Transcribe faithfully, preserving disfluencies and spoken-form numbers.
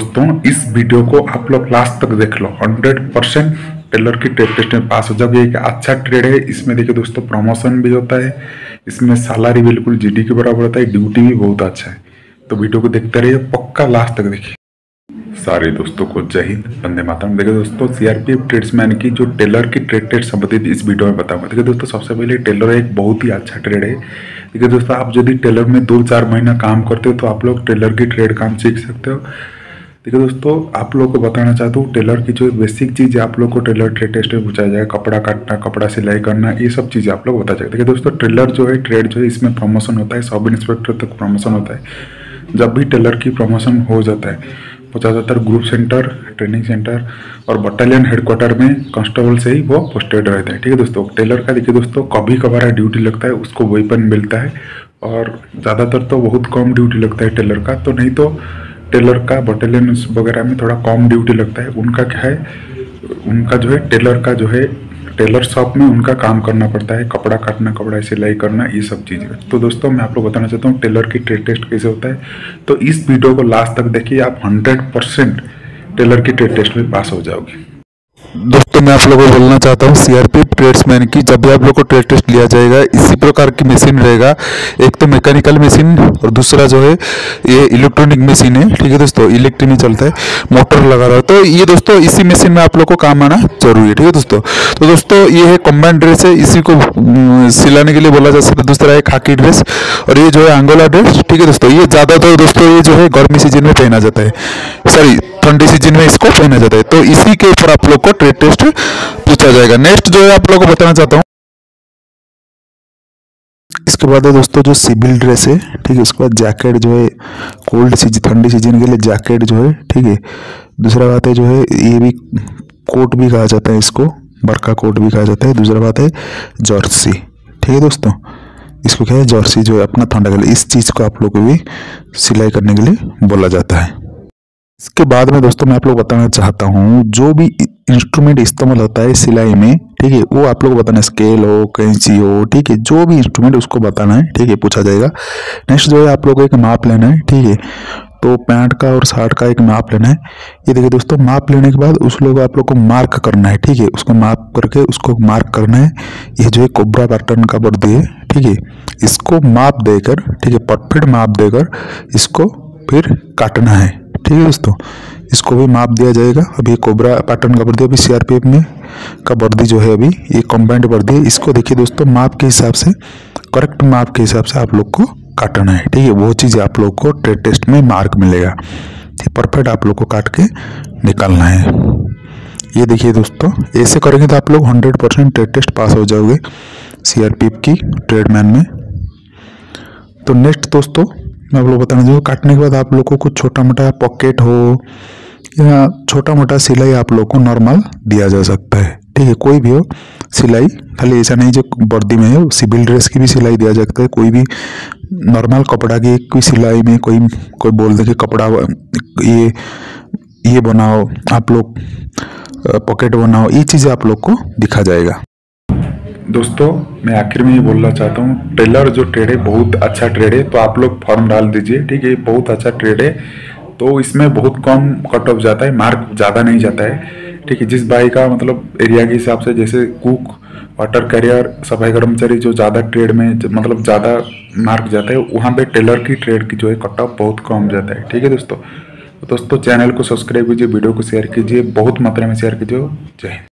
दोस्तों इस वीडियो को आप लोग लास्ट तक देख लो, हंड्रेड परसेंट टेलर की ट्रेड टेस्ट में पास हो जाओगे। एक अच्छा ट्रेड है, इसमें देखिए दोस्तों प्रमोशन भी होता है, इसमें सैलरी बिल्कुल जीडी के बराबर होता है, ड्यूटी भी बहुत अच्छा है। तो वीडियो को देखते रहिए, पक्का लास्ट तक देखिए। सारे दोस्तों को जय हिंद, वंदे मातरम। देखिए दोस्तों सीआरपीएफ ट्रेड्समैन की जो टेलर की ट्रेड टेस्ट संबंधित इस वीडियो में बताऊंगा। देखिए दोस्तों सबसे पहले टेलर एक बहुत ही अच्छा ट्रेड है। देखिए दोस्तों आप यदि टेलर में दो चार महीना काम करते हो तो आप लोग टेलर की ट्रेड काम सीख सकते हो। देखिए दोस्तों आप लोग को बताना चाहता हूँ टेलर की जो बेसिक चीज़ है आप लोग को टेलर ट्रेड टेस्ट में पूछा जाएगा, कपड़ा काटना, कपड़ा सिलाई करना, ये सब चीज़ें आप लोग बता जाएगा। देखिए दोस्तों टेलर जो है ट्रेड जो है इसमें प्रमोशन होता है, सब इंस्पेक्टर तक प्रमोशन होता है। जब भी टेलर की प्रमोशन हो जाता है ज़्यादातर ग्रुप सेंटर, ट्रेनिंग सेंटर और बटालियन हेडक्वार्टर में कांस्टेबल से ही वो पोस्टेड रहता है। ठीक है दोस्तों टेलर का देखिए दोस्तों कभी कभार ड्यूटी लगता है, उसको वेपन मिलता है और ज़्यादातर तो बहुत कम ड्यूटी लगता है टेलर का। तो नहीं तो टेलर का बटालियन वगैरह में थोड़ा कम ड्यूटी लगता है। उनका क्या है, उनका जो है टेलर का जो है टेलर शॉप में उनका काम करना पड़ता है, कपड़ा काटना, कपड़ा सिलाई करना, ये सब चीज़ें। तो दोस्तों मैं आप लोग बताना चाहता हूँ टेलर की ट्रेड टेस्ट कैसे होता है। तो इस वीडियो को लास्ट तक देखिए, आप हंड्रेड परसेंट टेलर की ट्रेड टेस्ट में पास हो जाओगे। दोस्तों मैं आप लोगों को बोलना चाहता हूँ सीआरपीएफ ट्रेड्समैन की जब भी आप लोग को ट्रेड टेस्ट लिया जाएगा इसी प्रकार की मशीन रहेगा। एक तो मैकेनिकल मशीन और दूसरा जो है ये इलेक्ट्रॉनिक मशीन है। ठीक है दोस्तों इलेक्ट्रिक में चलता है, मोटर लगा रहा है। तो ये दोस्तों इसी मशीन में आप लोग को काम आना जरूरी है। ठीक है दोस्तों। तो दोस्तों ये है कॉम्बाइंड ड्रेस है, इसी को सिलाने के लिए बोला जा सकता है। दूसरा है खाकी ड्रेस और ये जो है अंगोला ड्रेस। ठीक है दोस्तों ये ज़्यादातर दोस्तों ये जो है गर्मी सीजन में पहना जाता है, सॉरी ठंडी सीजन में इसको पहना जाता है। तो इसी के ऊपर आप लोग को ट्रेड टेस्ट पूछा जाएगा। नेक्स्ट जो है आप लोगों को बताना चाहता हूँ, इसके बाद है दोस्तों जो सिविल ड्रेस है। ठीक है उसके बाद जैकेट जो है कोल्ड सीजन ठंडी सीजन के लिए जैकेट जो है। ठीक है दूसरा बात है जो है ये भी कोट भी कहा जाता है, इसको बरका कोट भी कहा जाता है। दूसरा बात है जर्सी। ठीक है दोस्तों इसको क्या है जर्सी जो है अपना ठंडा के लिए, इस चीज़ को आप लोग को भी सिलाई करने के लिए बोला जाता है। इसके बाद में दोस्तों मैं आप लोग बताना चाहता हूँ जो भी इंस्ट्रूमेंट इस्तेमाल होता है सिलाई में, ठीक है वो आप लोग को बताना है। स्केल हो, कैंची हो, ठीक है जो भी इंस्ट्रूमेंट उसको बताना है। ठीक है पूछा जाएगा। नेक्स्ट जो है आप लोग को एक माप लेना है। ठीक है तो पैंट का और शर्ट का एक माप लेना है। ये देखिए दोस्तों माप लेने के बाद उस लोग आप लोग को मार्क करना है। ठीक है उसको माप करके उसको मार्क करना है। ये जो है कोबरा पैटर्न का वर्दी है। ठीक है इसको माप देकर, ठीक है परफेक्ट माप देकर इसको फिर काटना है। ठीक है दोस्तों इसको भी माप दिया जाएगा। अभी कोबरा पैटर्न का वर्दी, अभी सीआरपीएफ में का वर्दी जो है अभी ये कॉम्बाइंड वर्दी है। इसको देखिए दोस्तों माप के हिसाब से, करेक्ट माप के हिसाब से आप लोग को काटना है। ठीक है वो चीज़ आप लोग को ट्रेड टेस्ट में मार्क मिलेगा। ठीक परफेक्ट आप लोग को काट के निकालना है। ये देखिए दोस्तों ऐसे करेंगे तो आप लोग hundred percent trade test pass हो जाओगे सीआरपीएफ की ट्रेडमैन में। तो नेक्स्ट दोस्तों मैं आप लोग बताना चाहूँगा काटने के बाद आप लोग को कुछ छोटा मोटा पॉकेट हो या छोटा मोटा सिलाई आप लोग को नॉर्मल दिया जा सकता है। ठीक है कोई भी हो सिलाई, खाली ऐसा नहीं जो वर्दी में है, सिविल ड्रेस की भी सिलाई दिया जा सकता है। कोई भी नॉर्मल कपड़ा की कोई सिलाई में कोई कोई बोल दे कि कपड़ा ये ये बनाओ आप लोग, पॉकेट बनाओ, ये चीज़ें आप लोग को दिखा जाएगा। दोस्तों मैं आखिर में ये बोलना चाहता हूँ टेलर जो ट्रेड है बहुत अच्छा ट्रेड है। तो आप लोग फॉर्म डाल दीजिए। ठीक है बहुत अच्छा ट्रेड है। तो इसमें बहुत कम कट ऑफ जाता है, मार्क ज़्यादा नहीं जाता है। ठीक है जिस भाई का मतलब एरिया के हिसाब से, जैसे कुक, वाटर कैरियर, सफाई कर्मचारी जो ज़्यादा ट्रेड में मतलब ज़्यादा मार्क जाता है वहाँ पे टेलर की ट्रेड की जो है कट ऑफ बहुत कम जाता है। ठीक है दोस्तों। तो दोस्तों चैनल को सब्सक्राइब कीजिए, वीडियो को शेयर कीजिए, बहुत मात्रा में शेयर कीजिए। जय हिंद।